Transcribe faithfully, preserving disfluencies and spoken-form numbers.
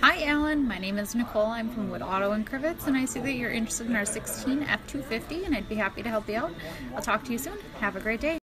Hi Alan, my name is Nicole. I'm from Wood Auto in Crivets, and I see that you're interested in our sixteen F two fifty, and I'd be happy to help you out. I'll talk to you soon. Have a great day.